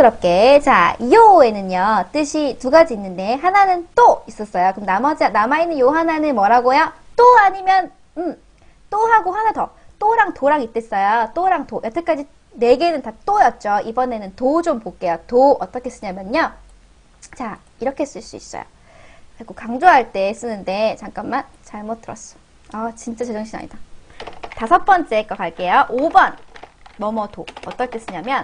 부드럽게. 자, 요에는요, 뜻이 두 가지 있는데, 하나는 또 있었어요. 그럼 남아있는 요 하나는 뭐라고요? 또 아니면, 또 하고 하나 더. 또랑 도랑 있댔어요. 또랑 도. 여태까지 네 개는 다 또였죠. 이번에는 도 좀 볼게요. 도 어떻게 쓰냐면요. 자, 이렇게 쓸 수 있어요. 그리고 강조할 때 쓰는데, 잠깐만, 잘못 들었어. 아, 진짜 제정신 아니다. 5번째 거 갈게요. 5번. 뭐뭐도. 어떨 때 쓰냐면,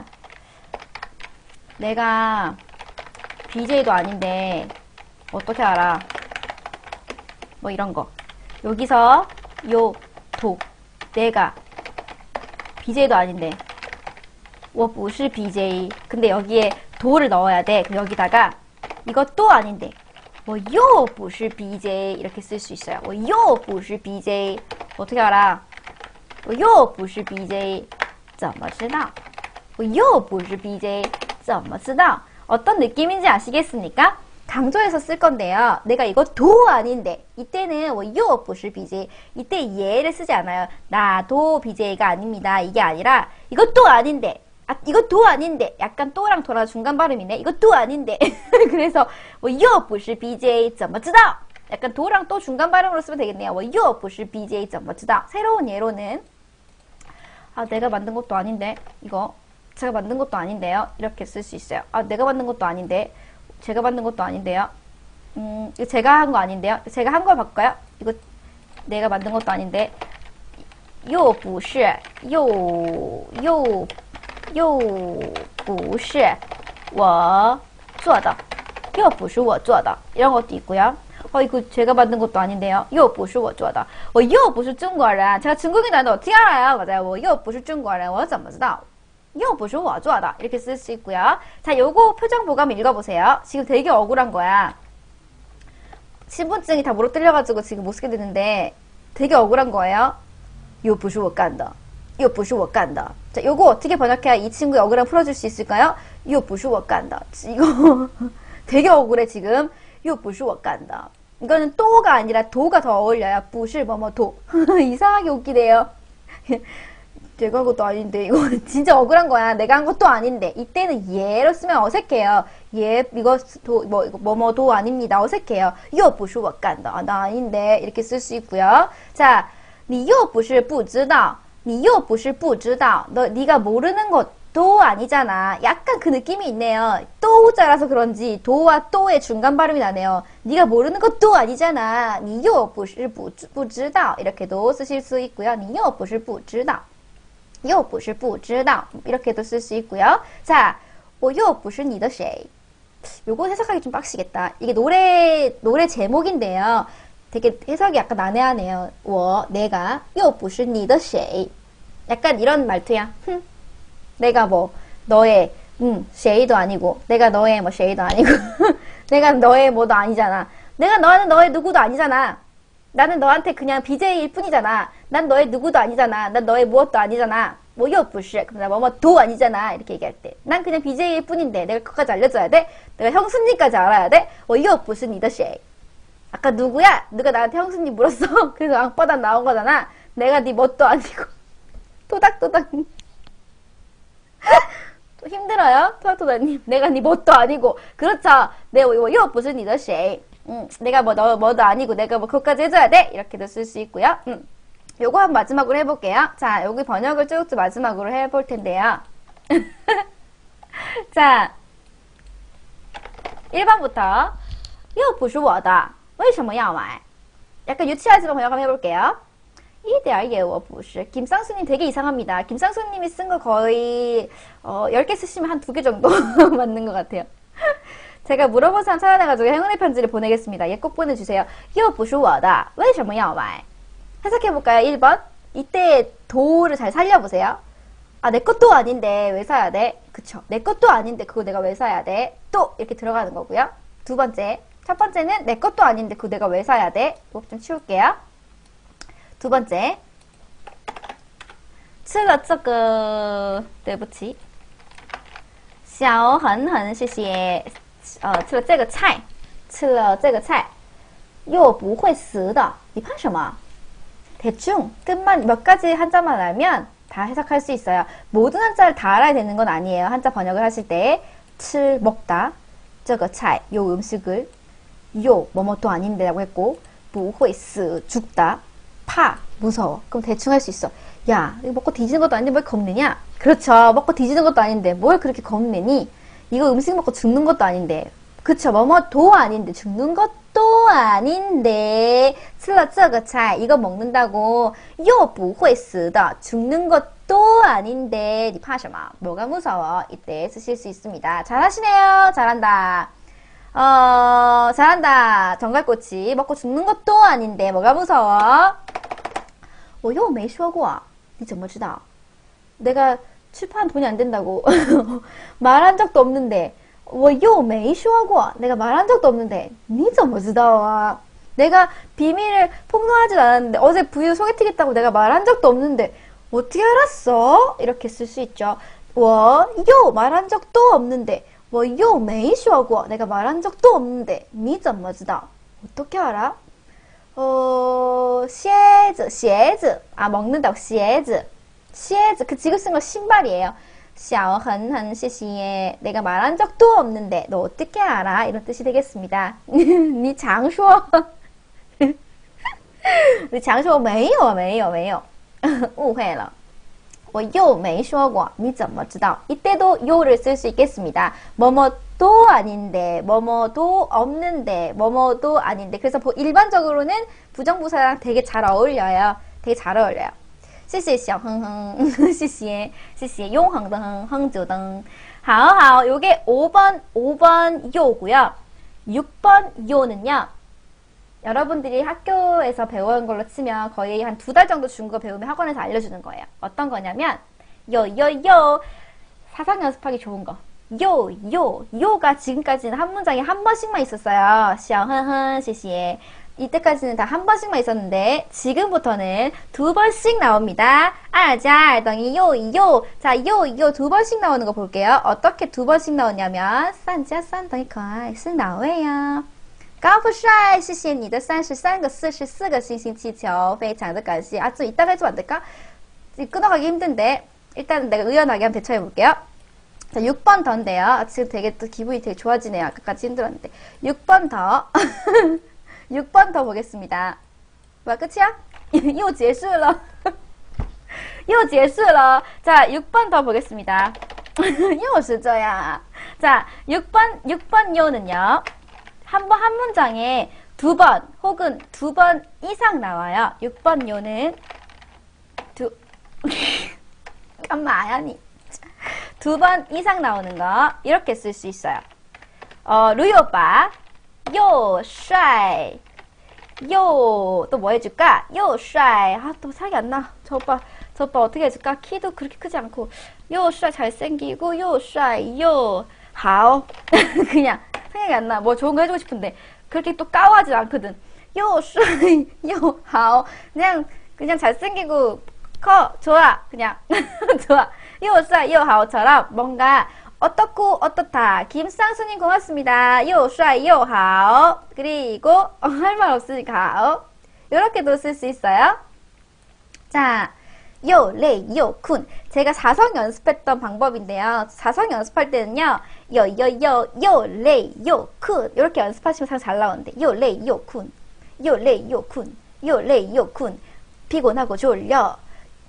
내가 BJ도 아닌데 어떻게 알아? 뭐 이런 거. 여기서 요 도. 내가 BJ도 아닌데 我不是 BJ. 근데 여기에 도를 넣어야 돼. 그럼 여기다가 이것도 아닌데 我又不是 BJ 이렇게 쓸 수 있어요. 我又不是 BJ. 어떻게 알아? 我又不是 BJ. 怎么知道? 我又不是 BJ. 怎么知道? 어떤 느낌인지 아시겠습니까? 강조해서 쓸 건데요. 내가 이거 도 아닌데 이때는 我又不是 BJ. 이때 얘를 쓰지 않아요. 나도 BJ가 아닙니다. 이게 아니라 이것도 아닌데 이것도 아닌데 약간 또랑 도랑 중간 발음이네. 이것도 아닌데 그래서 我又不是 BJ. 怎么知道? 약간 도랑 또 중간 발음으로 쓰면 되겠네요. 我又不是 BJ. 怎么知道? 새로운 예로는 내가 만든 것도 아닌데 이거 제가 만든 것도 아닌데요. 이렇게 쓸 수 있어요. 내가 만든 것도 아닌데 제가 만든 것도 아닌데요. 이거 제가 한 거 아닌데요. 제가 한 걸 바꿔요. 이거 내가 만든 것도 아닌데 又不是不是我做的又不是我做的 이런 것도 있고요. 이거 제가 만든 것도 아닌데요. 又不是我做的我又不是中国人 제가 중국인 아닌데 어떻게 알아요? 맞아요. 我又不是中国人我怎么知道? 又不是我做的 이렇게 쓸 수 있고요. 자, 요거 표정 보감 읽어보세요. 지금 되게 억울한 거야. 신분증이 다 물어 뜯려가지고 지금 못 쓰게 됐는데 되게 억울한 거예요. 又不是我干的又不是我干的 자, 요거 어떻게 번역해야 이 친구의 억울함 풀어줄 수 있을까요? 又不是我干的 이거 되게 억울해 지금. 又不是我干的 이거는 또가 아니라 도가 더 어울려요. 不是뭐뭐 도 이상하게 웃기네요. 내가 한 것도 아닌데 이거 진짜 억울한 거야. 내가 한 것도 아닌데 이때는 얘로 쓰면 어색해요. 얘 이거 뭐뭐도 아닙니다. 어색해요. 又不是我干的 나 아닌데 이렇게 쓸 수 있고요. 자, 你又不是不知道你又不是不知道 네가 모르는 것도 아니잖아. 약간 그 느낌이 있네요. 또자라서 그런지 도와 또의 중간 발음이 나네요. 네가 모르는 것도 아니잖아. 你又不是不知道 이렇게도 쓰실 수 있고요. 你又不是不知道又不是不知道 이렇게도 쓸 수 있고요. 자, 我又不是你的谁 요거 해석하기 좀 빡시겠다. 이게 노래 제목인데요. 되게 해석이 약간 난해하네요. 我 내가 又不是你的谁 약간 이런 말투야. 내가 뭐 너의 쉐이도 아니고 내가 너의 뭐 쉐이도 아니고 내가 너의 뭐도 아니잖아. 내가 너의 누구도 아니잖아. 나는 너한테 그냥 BJ일 뿐이잖아. 난 너의 누구도 아니잖아. 난 너의 무엇도 아니잖아. 我又不是 그럼 나 뭐뭐도 아니잖아. 이렇게 얘기할 때 난 그냥 BJ일 뿐인데 내가 그것까지 알려줘야 돼? 내가 형수님까지 알아야 돼? 我又不是你的谁 아까 누구야? 누가 나한테 형수님 물었어. 그래서 앙바닥 나온 거잖아. 내가 네 뭣도 아니고 토닥토닥 또 힘들어요? 토닥토닥님 내가 네 뭣도 아니고 그렇죠. 我又不是你的谁 내가 뭐도 아니고 내가 뭐 그것까지 해줘야 돼? 이렇게도 쓸 수 있고요. 요거 한 마지막으로 해볼게요. 자, 여기 번역을 쭉쭉 마지막으로 해볼 텐데요. 자, 1번부터 又不是我的为什么要买 약간 유치하지만 번역 한번 해볼게요. 一点也我不是 김쌍수님 되게 이상합니다. 김쌍수님이 쓴 거 거의 10개 쓰시면 한 2개 정도 맞는 것 같아요. 제가 물어본 사람 찾아내가지고 행운의 편지를 보내겠습니다. 얘 꼭 보내주세요. 又不是我的为什么要买 해석해볼까요? 1번 이때 도를 잘 살려보세요. 내 것도 아닌데 왜 사야 돼? 그쵸. 내 것도 아닌데 그거 내가 왜 사야 돼? 또 이렇게 들어가는 거고요. 두 번째 첫 번째는 내 것도 아닌데 그거 내가 왜 사야 돼? 이거 좀 치울게요. 두 번째 吃了这个对不起小狠狠谢谢吃了这个菜吃了这个菜又不会死的你怕什么 대충 뜻만 몇 가지 한자만 알면 다 해석할 수 있어요. 모든 한자를 다 알아야 되는 건 아니에요. 한자 번역을 하실 때 칠 먹다 这个菜 요 음식을 요 뭐뭐도 아닌데라고 했고 不会死 죽다 파 무서워. 그럼 대충 할 수 있어. 야, 이거 먹고 뒤지는 것도 아닌데 뭘 겁내냐? 그렇죠. 먹고 뒤지는 것도 아닌데 뭘 그렇게 겁내니? 이거 음식 먹고 죽는 것도 아닌데. 그쵸. 뭐뭐도 아닌데 죽는 것도 아닌데. 吃了这个菜 이거 먹는다고 又不会死的 죽는 것도 아닌데. 你怕什么? 뭐가 무서워? 이때 쓰실 수 있습니다. 잘하시네요. 잘한다. 잘한다. 정갈꼬치 먹고 죽는 것도 아닌데 뭐가 무서워? 我又没说过你怎么知道 내가 출판 돈이 안 된다고 말한 적도 없는데 我又没说过 내가 말한 적도 없는데 你怎么知道 내가 비밀을 폭로하진 않았는데 어제 부유 소개팅 했다고 내가 말한 적도 없는데 어떻게 알았어? 이렇게 쓸 수 있죠. 我又 말한 적도 없는데 我又没说过 내가 말한 적도 없는데 你怎么知道 어떻게 알아? 鞋子 鞋子 아 먹는다고 鞋子 鞋子 그 지금 쓴 거 신발이에요. 小恒恒 谢谢 내가 말한 적도 없는데 너 어떻게 알아? 이런 뜻이 되겠습니다. 你常说你常说没有没有没有误会了我又没说过你怎么知道 이때도 요를 쓸 수 있겠습니다. 뭐뭐도 아닌데 뭐뭐도 없는데 뭐뭐도 아닌데 그래서 일반적으로는 부정부사랑 되게 잘 어울려요. 되게 잘 어울려요. 谢谢小哼哼谢谢永恒的哼恒久等好好요게 5번 요고요. 6번 요는요. 여러분들이 학교에서 배운 걸로 치면 거의 한 2달 정도 중국어 배우면 학원에서 알려주는 거예요. 어떤 거냐면 요 사상 연습하기 좋은 거 요가 지금까지는 한 문장에 한 번씩만 있었어요. 小哼哼谢谢 이때까지는 다 한 번씩만 있었는데 지금부터는 2번씩 나옵니다. 2加2等于요 자, 요 2번씩 나오는 거 볼게요. 어떻게 2번씩 나오냐면 3加3等于可爱是哪位呀高富帅谢谢你的33个44个星星气球非常的感谢좀 이따가 해주면 안 될까? 끊어가기 힘든데 일단은 내가 의연하게 한번 대처해 볼게요. 자, 6번 더인데요. 지금 되게 또 기분이 되게 좋아지네요. 아까까지 힘들었는데 6번 더 6번 더 보겠습니다. 뭐야 끝이야? 又结束了又结束了 자 6번 더 보겠습니다. 又是这样 자 6번 요는요. 한 문장에 2번 혹은 2번 이상 나와요. 6번 요는 깐마야니 2번 이상 나오는 거 이렇게 쓸 수 있어요. 루이 오빠 又帅 또 뭐 해줄까? 又帅 아 또 생각이 안 나. 저 오빠 어떻게 해줄까? 키도 그렇게 크지 않고 又帅 잘생기고 又帅 又好그냥 생각이 안 나. 뭐 좋은 거 해주고 싶은데 그렇게 또 까워하지 않거든. 又帅又好 그냥 잘생기고 커 좋아 그냥 좋아 又帅又好처럼 뭔가 어떻고 어떻다. 김쌍수님 고맙습니다. 又帅又好 그리고 할 말 없으니까 이렇게도 쓸 수 있어요. 자 又累又困 제가 사성 연습했던 방법인데요. 사성 연습할 때는요. 又累又困 이렇게 연습하시면 상 잘 나오는데 又累又困 又累又困 又累又困 피곤하고 졸려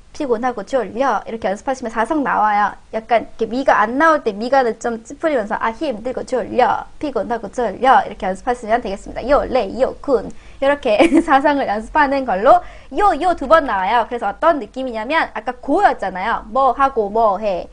이렇게 연습하시면 사성 나와요. 약간 이렇게 미가 안 나올 때 미가를 좀 찌푸리면서 힘들고 졸려 피곤하고 졸려 이렇게 연습하시면 되겠습니다. 又累又困 이렇게 사성을 연습하는 걸로 요 2번 나와요. 그래서 어떤 느낌이냐면 아까 고였잖아요. 뭐 하고 뭐 해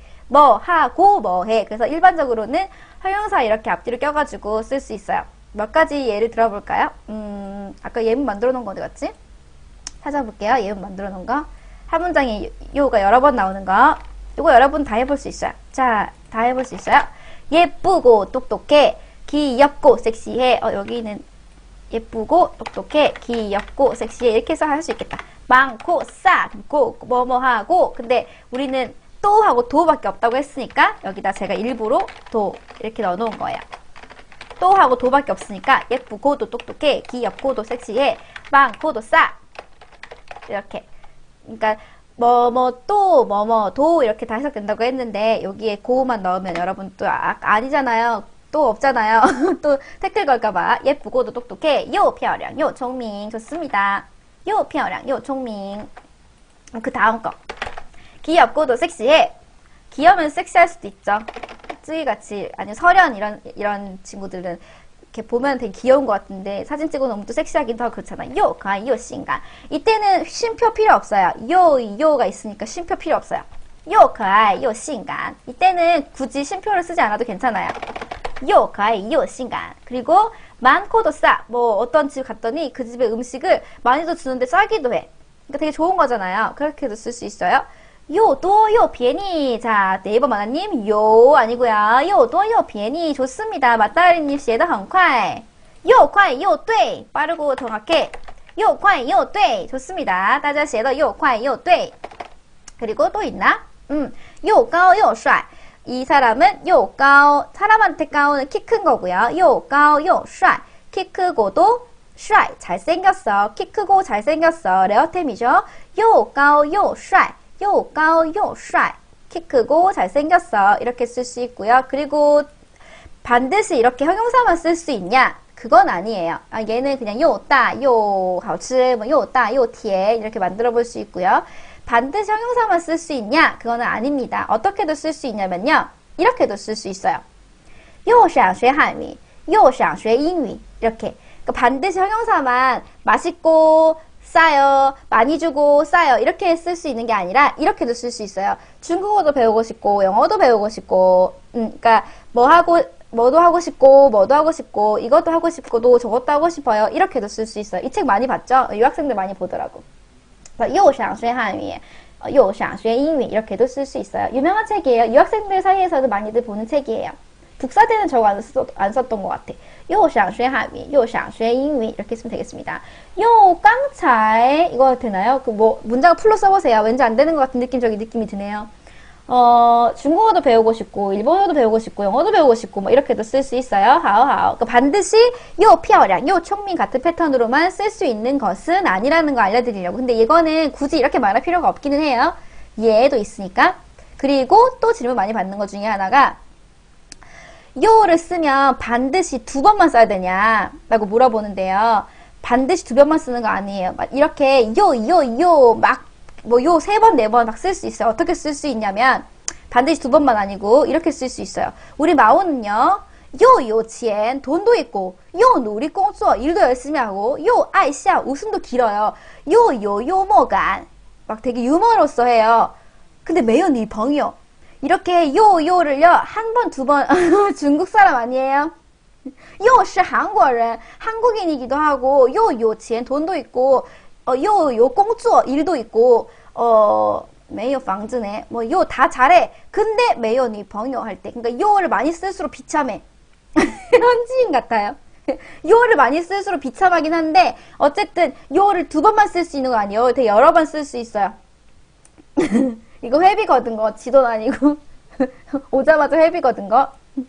그래서 일반적으로는 형용사 이렇게 앞뒤로 껴가지고 쓸 수 있어요. 몇 가지 예를 들어볼까요? 아까 예문 만들어 놓은 거 어디 갔지? 찾아볼게요. 예문 만들어 놓은 거. 한 문장에 요가 여러 번 나오는 거. 이거 여러분 다 해볼 수 있어요. 자, 다 해볼 수 있어요. 예쁘고 똑똑해, 귀엽고 섹시해. 여기는 예쁘고 똑똑해, 귀엽고 섹시해. 이렇게 해서 할 수 있겠다. 많고 싸고 뭐뭐하고. 근데 우리는 또 하고 도밖에 없다고 했으니까 여기다 제가 일부러 도 이렇게 넣어놓은 거예요. 또 하고 도밖에 없으니까 예쁘고도 똑똑해, 귀엽고도 섹시해, 많고도 싸. 이렇게. 그러니까 뭐뭐 뭐뭐도 이렇게 다 해석된다고 했는데 여기에 고만 넣으면 여러분 또 아니잖아요. 또 없잖아요. 또 태클 걸까봐. 예쁘고도 똑똑해. 요漂亮, 요聪明. 좋습니다. 요漂亮, 요 聪明. 그 다음 거. 귀엽고도 섹시해. 귀여우면 섹시할 수도 있죠. 쯔이같이 아니면 설현 이런 친구들은 이렇게 보면 되게 귀여운 것 같은데 사진 찍어 놓으면 또 섹시하긴 더 그렇잖아요. 요, 가, 요, 신간. 이때는 쉼표 필요 없어요. 요가 있으니까 쉼표 필요 없어요. 요, 가, 요, 신간. 이때는 굳이 쉼표를 쓰지 않아도 괜찮아요. 요, 가, 요, 신간. 그리고 많고도 싸. 뭐 어떤 집 갔더니 그 집의 음식을 많이도 주는데 싸기도 해. 그러니까 되게 좋은 거잖아요. 그렇게도 쓸 수 있어요. 요, 또, 요, 비엔이. 자, 네이버 만화님, 요, 아니고요. 요, 또, 요, 비엔이. 좋습니다. 맞다리님, 写得很快. 요, 快, 요, 对. 빠르고 정확해. 요, 快, 요, 对. 좋습니다. 大家写的 요, 快, 요, 对. 그리고 또 있나? 요, 高, 요, 帅. 이 사람은 요, 高. 사람한테 가오는 키 큰 거고요. 요, 高, 요, 帅. 키 크고도 帅. 잘생겼어. 키 크고 잘생겼어. 레어템이죠. 요, 高, 요, 帅. 요, 高, 요, 帅. 키 크고 잘생겼어. 이렇게 쓸 수 있고요. 그리고 반드시 이렇게 형용사만 쓸 수 있냐? 그건 아니에요. 얘는 그냥 요, 따, 요, 好吃, 뭐 요, 따, 요, 甜 이렇게 만들어 볼 수 있고요. 반드시 형용사만 쓸 수 있냐? 그거는 아닙니다. 어떻게도 쓸 수 있냐면요. 이렇게도 쓸 수 있어요. 又想学汉语, 又想学英语. 이렇게. 그러니까 반드시 형용사만 맛있고 싸요, 많이 주고 싸요 이렇게 쓸 수 있는 게 아니라 이렇게도 쓸 수 있어요. 중국어도 배우고 싶고 영어도 배우고 싶고 그러니까 뭐도 하고 싶고 뭐도 하고 싶고 이것도 하고 싶고도 저것도 하고 싶어요. 이렇게도 쓸 수 있어요. 이 책 많이 봤죠? 유학생들 많이 보더라고. 又想学汉语, 又想学英语 이렇게도 쓸 수 있어요. 유명한 책이에요. 유학생들 사이에서도 많이들 보는 책이에요. 북사대는 저거 안 썼던 것 같아. 又想学汉语, 又想学英语 이렇게 쓰면 되겠습니다. 요, 깡차이 이거 되나요? 그 뭐 문장을 풀로 써보세요. 왠지 안 되는 것 같은 느낌적인 느낌이 드네요. 중국어도 배우고 싶고 일본어도 배우고 싶고 영어도 배우고 싶고 뭐 이렇게도 쓸 수 있어요. 하오하오. 그러니까 반드시 요漂亮, 요 총민 같은 패턴으로만 쓸 수 있는 것은 아니라는 거 알려드리려고. 근데 이거는 굳이 이렇게 말할 필요가 없기는 해요. 얘도 있으니까. 그리고 또 질문 많이 받는 것 중에 하나가 요를 쓰면 반드시 2번만 써야 되냐 라고 물어보는데요. 반드시 2번만 쓰는 거 아니에요. 막 이렇게 막 뭐 요 3번, 4번 막 쓸 수 있어요. 어떻게 쓸 수 있냐면 반드시 2번만 아니고 이렇게 쓸 수 있어요. 우리 마오는요. 요 요치엔 돈도 있고 요 누리 공수어 일도 열심히 하고 요 아이샤 웃음도 길어요. 요 요모간 막 되게 유머로서 해요. 근데 매연 니 벙이요. 이렇게 요를요 한 번, 2번 중국 사람 아니에요? 又是 한국인, 한국인이기도 하고 요치엔 돈도 있고 요 공주어 일도 있고 没有房子네 뭐 요 다 잘해. 근데 没有女朋友 할 때 그러니까 요를 많이 쓸수록 비참해. 현지인 같아요. 요를 많이 쓸수록 비참하긴 한데 어쨌든 요를 2번만 쓸 수 있는 거 아니에요. 되게 여러 번 쓸 수 있어요. 이거 회비 거둔 거 지돈 아니고 오자마자 회비 거둔 거.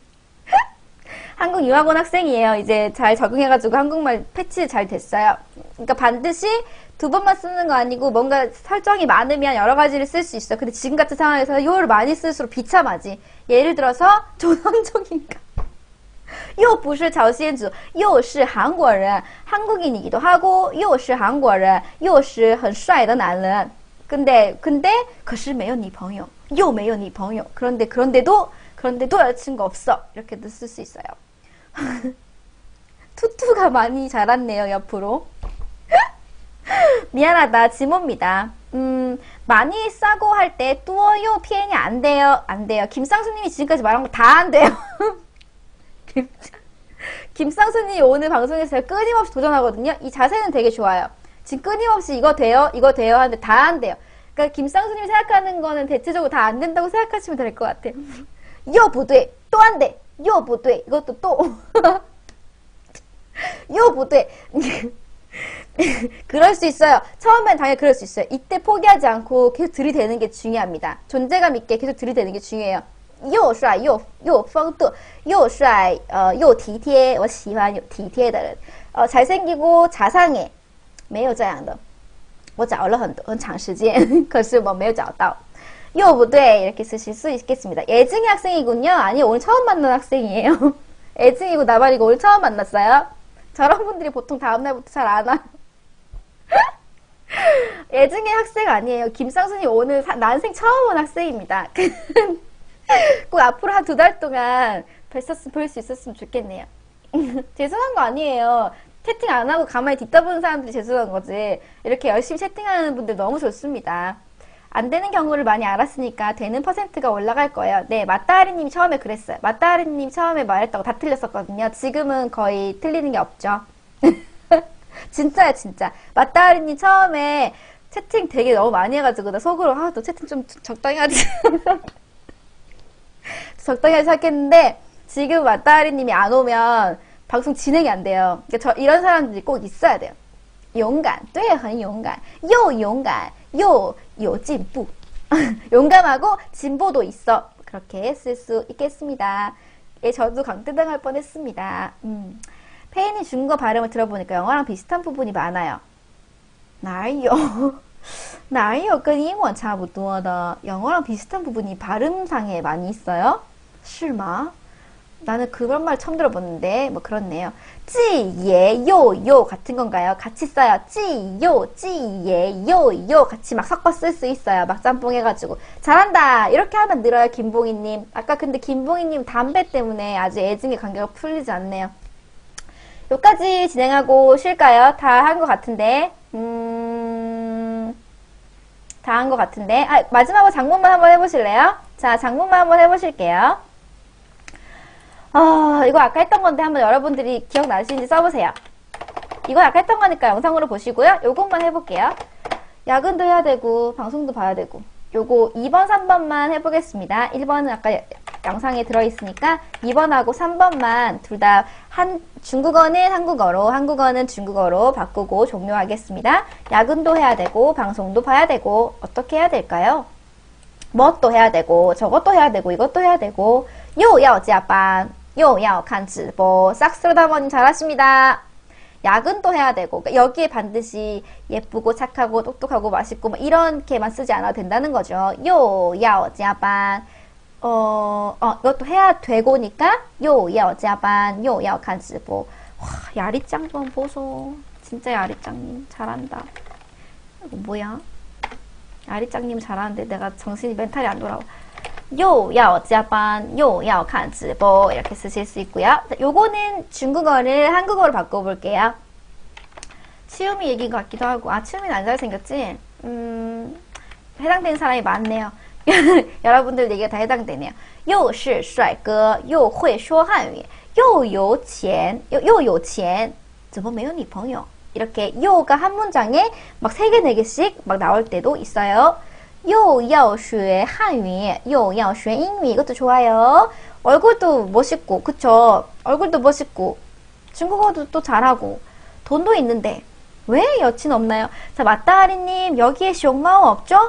한국 유학원 학생이에요. 이제 잘 적응해가지고 한국말 패치 잘 됐어요. 그러니까 반드시 2번만 쓰는 거 아니고 뭔가 설정이 많으면 여러 가지를 쓸 수 있어. 근데 지금 같은 상황에서 요를 많이 쓸수록 비참하지. 예를 들어서 조선족인가? 又不是朝鲜族又是韩国人 한국인이기도 하고 又是韩国人又是很帅的男人 근데 可是没有女朋友又没有女朋友 그런데도 여자친구 없어. 이렇게도 쓸 수 있어요. 투투가 많이 자랐네요. 옆으로. 미안하다. 지모입니다. 많이 싸고 할 때 뚜어요 피해이 안 돼요. 안 돼요. 김상수님이 지금까지 말한 거 다 안 돼요. 김상수님이 오늘 방송에서 끊임없이 도전하거든요. 이 자세는 되게 좋아요. 지금 끊임없이 이거 돼요? 이거 돼요? 하는데 다 안 돼요. 그러니까 김상수님이 생각하는 거는 대체적으로 다 안 된다고 생각하시면 될 것 같아요. 요 부대 또 안 돼. 요 부대 이것도 또. 요 부대. 그럴 수 있어요. 처음엔 당연히 그럴 수 있어요. 이때 포기하지 않고 계속 들이대는 게 중요합니다. 존재감 있게 계속 들이대는 게 중요해요. 又帅又风度又帅又体贴我喜欢有体贴的人 잘생기고 자상해 没有这样的我找了很长时间可是我没有找到又不对 이렇게 쓰실 수 있겠습니다. 애증이 학생이군요. 아니 오늘 처음 만난 학생이에요. 애증이고 나발이고 오늘 처음 만났어요. 저런 분들이 보통 다음날부터 잘 안 와요. 애증의 학생 아니에요. 김상순이 오늘 난생 처음 온 학생입니다. 꼭 앞으로 한 2달 동안 볼 수 있었으면 좋겠네요. 죄송한 거 아니에요. 채팅 안 하고 가만히 뒷다보는 사람들이 죄송한 거지. 이렇게 열심히 채팅하는 분들 너무 좋습니다. 안 되는 경우를 많이 알았으니까 되는 퍼센트가 올라갈 거예요. 네, 맞다하리님이 처음에 그랬어요. 맞다하리님 처음에 말했다고 다 틀렸었거든요. 지금은 거의 틀리는 게 없죠. 진짜야, 진짜. 맞다하리님 처음에 채팅 되게 너무 많이 해가지고 나 속으로 너 채팅 좀 적당히 하지. 적당히 하지 생각했는데 지금 맞다하리님이 안 오면 방송 진행이 안 돼요. 그러니까 이런 사람들이 꼭 있어야 돼요. 용감, 对,很勇敢, 又勇敢, 又有进步. 용감하고 진보도 있어. 그렇게 쓸 수 있겠습니다. 예, 저도 강퇴당할 뻔했습니다. 페인이 중국어 발음을 들어보니까 영어랑 비슷한 부분이 많아요. 哪有哪有跟英文差不多的 영어랑 비슷한 부분이 발음상에 많이 있어요? 是吗? 나는 그런 말 처음 들어보는데 뭐 그렇네요. 찌예 요요 같은 건가요? 같이 써요. 찌요 찌예 요요 같이 막 섞어 쓸 수 있어요. 막 짬뽕 해가지고 잘한다 이렇게 하면 늘어요. 김봉희님. 아까 근데 김봉희님 담배 때문에 아주 애증의 관계가 풀리지 않네요. 여기까지 진행하고 쉴까요? 다 한 것 같은데 다 한 것 같은데 마지막으로 장문만 한번 해보실래요? 자, 장문만 한번 해보실게요. 이거 아까 했던 건데 한번 여러분들이 기억나시는지 써보세요. 이거 아까 했던 거니까 영상으로 보시고요. 요것만 해볼게요. 야근도 해야 되고 방송도 봐야 되고 요거 2번, 3번만 해보겠습니다. 1번은 아까 영상에 들어있으니까 2번하고 3번만 둘 다 중국어는 한국어로, 한국어는 중국어로 바꾸고 종료하겠습니다. 야근도 해야 되고 방송도 봐야 되고 어떻게 해야 될까요? 뭣도 해야 되고 저것도 해야 되고 이것도 해야 되고 又要加班又要看直播싹스로다머님 잘하십니다. 야근도 해야 되고 그러니까 여기에 반드시 예쁘고 착하고 똑똑하고 맛있고 뭐 이렇게만 쓰지 않아도 된다는 거죠. 又要加班 이것도 해야 되고니까 又要加班又要看直播 와, 야리짱 좀 보소. 진짜 야리짱님 잘한다. 이거 뭐야? 야리짱님 잘하는데 내가 정신이 멘탈이 안 돌아와. 又要加班又要看直播 이렇게 쓰실 수 있고요. 요거는 중국어를 한국어로 바꿔볼게요. 치우미 얘기인 것 같기도 하고 치우미는 안 잘생겼지? 해당되는 사람이 많네요. 여러분들 얘기가 다 해당되네요. 又是帅哥又会说汉语又有钱又有钱怎么没有女朋友 이렇게 요가 한 문장에 막 3개, 4개씩 막 나올 때도 있어요. 又要学汉语又要学英语 이것도 좋아요. 얼굴도 멋있고 그쵸? 얼굴도 멋있고 중국어도 또 잘하고 돈도 있는데 왜 여친 없나요? 자, 맞다하리님 여기에 숑마오 없죠?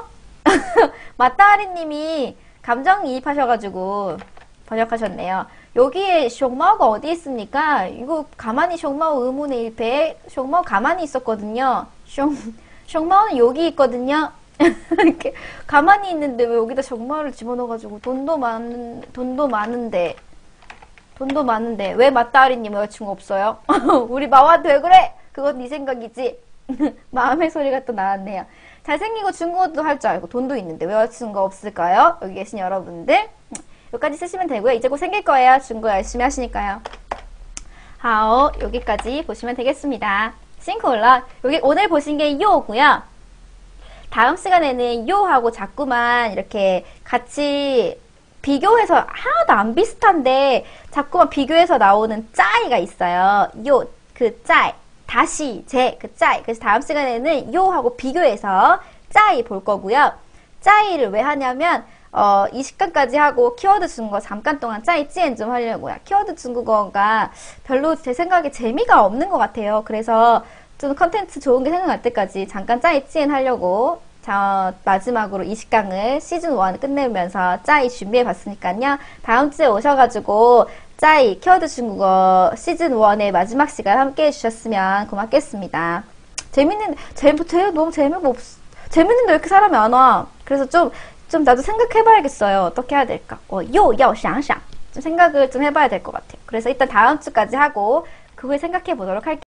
맞다하리님이 감정이입하셔가지고 번역하셨네요. 여기에 숑마오가 어디 있습니까? 이거 가만히 숑마오 의문의 일패 숑마오 가만히 있었거든요. 숑마오는 여기 있거든요. 이렇게 가만히 있는데 왜 여기다 숑마오를 집어넣어가지고 돈도 많은데 왜 맞다하리님 여자친구 없어요? 우리 마와한테 왜 그래? 그건 네 생각이지. 마음의 소리가 또 나왔네요. 잘생기고 중국어도 할 줄 알고 돈도 있는데 왜 여자친구가 없을까요? 여기 계신 여러분들 여기까지 쓰시면 되고요. 이제 곧 생길 거예요. 중국어 열심히 하시니까요. 하오 여기까지 보시면 되겠습니다. 싱크올라 여기 오늘 보신 게 요고요. 다음 시간에는 요하고 자꾸만 이렇게 같이 비교해서 하나도 안 비슷한데 자꾸만 비교해서 나오는 짜이가 있어요. 요, 그 짜이. 다시 그 짜이. 그래서 다음 시간에는 요하고 비교해서 짜이 볼 거고요. 짜이를 왜 하냐면 이 시간까지 하고 키워드 중국어 잠깐 동안 짜이 찌엔 좀 하려고요. 키워드 중국어가 별로 제 생각에 재미가 없는 것 같아요. 그래서 좀 컨텐츠 좋은 게 생각날 때까지 잠깐 짜이 찌엔 하려고 마지막으로 20강을 시즌1 끝내면서 짜이 준비해 봤으니까요. 다음 주에 오셔가지고 짜이 키워드 중국어 시즌1의 마지막 시간 함께 해주셨으면 고맙겠습니다. 너무 재미가 없, 재밌는데 왜 이렇게 사람이 안 와? 그래서 좀 나도 생각해봐야겠어요. 어떻게 해야 될까? 좀 생각을 좀 해봐야 될 것 같아요. 그래서 일단 다음 주까지 하고, 그걸 생각해보도록 할게요.